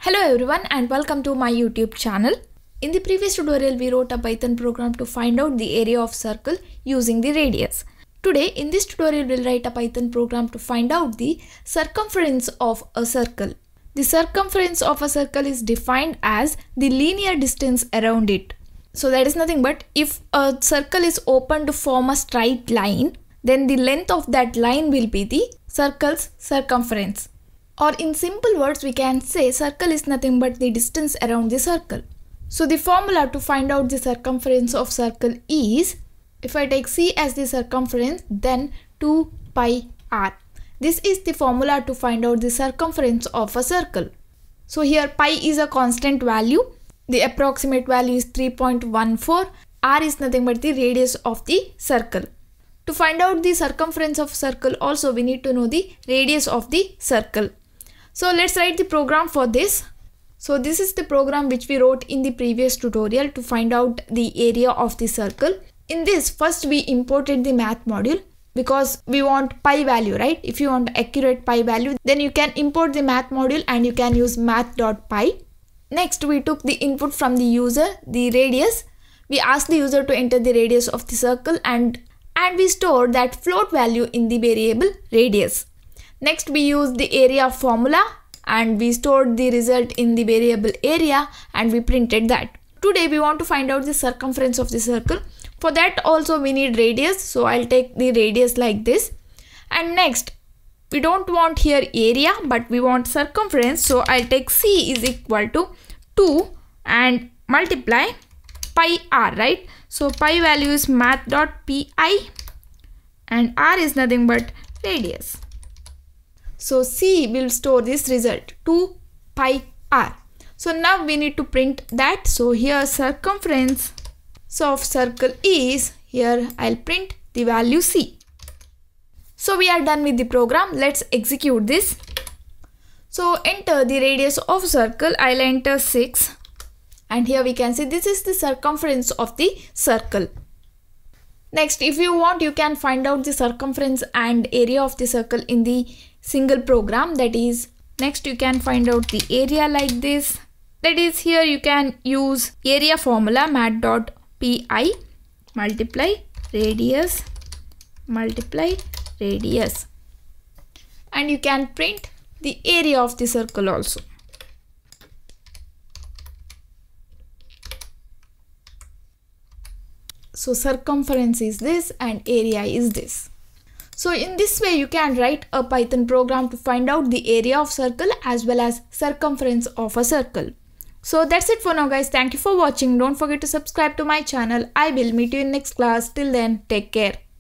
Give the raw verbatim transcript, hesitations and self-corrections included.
Hello everyone and welcome to my YouTube channel. In the previous tutorial we wrote a Python program to find out the area of circle using the radius. Today in this tutorial we'll write a Python program to find out the circumference of a circle. The circumference of a circle is defined as the linear distance around it. So that is nothing but if a circle is open to form a straight line, then the length of that line will be the circle's circumference. Or in simple words, we can say circle is nothing but the distance around the circle. So the formula to find out the circumference of circle is, if I take C as the circumference, then two pi r. This is the formula to find out the circumference of a circle. So here pi is a constant value. The approximate value is three point one four. R is nothing but the radius of the circle. To find out the circumference of circle also we need to know the radius of the circle. So let's write the program for this. So this is the program which we wrote in the previous tutorial to find out the area of the circle. In this, first we imported the math module because we want pi value, right? If you want accurate pi value, then you can import the math module and you can use math.py. Next, we took the input from the user, the radius. We asked the user to enter the radius of the circle and, and we stored that float value in the variable radius. Next, we used the area formula and we stored the result in the variable area and we printed that. Today, we want to find out the circumference of the circle. For that also we need radius. So I'll take the radius like this. And next, we don't want here area, but we want circumference. So I'll take C is equal to two and multiply pi r, right? So pi value is math.py and r is nothing but radius. So C will store this result two pi r. So now we need to print that. So here circumference so of circle is, here I'll print the value C. So we are done with the program. Let's execute this. So enter the radius of circle. I'll enter six. And here we can see this is the circumference of the circle. Next, if you want, you can find out the circumference and area of the circle in the single program. That is, next you can find out the area like this. That is, here you can use area formula math.py multiply radius multiply radius. And you can print the area of the circle also. So circumference is this and area is this. So in this way you can write a Python program to find out the area of circle as well as circumference of a circle. So that's it for now guys. Thank you for watching. Don't forget to subscribe to my channel. I will meet you in next class. Till then, take care.